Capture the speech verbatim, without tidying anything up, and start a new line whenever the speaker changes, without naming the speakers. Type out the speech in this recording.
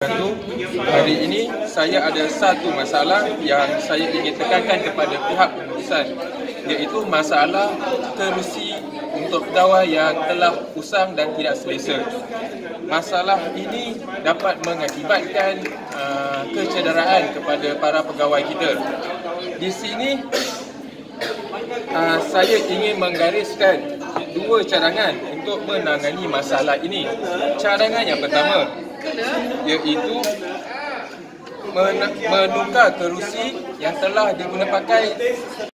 Satu, hari ini saya ada satu masalah yang saya ingin tekankan kepada pihak pengurusan, iaitu masalah kerusi untuk pegawai yang telah usang dan tidak selesa. Masalah ini dapat mengakibatkan uh, kecederaan kepada para pegawai kita. Di sini uh, saya ingin menggariskan dua cadangan untuk menangani masalah ini. Cadangan yang pertama iaitu menukar kerusi yang telah digunapakai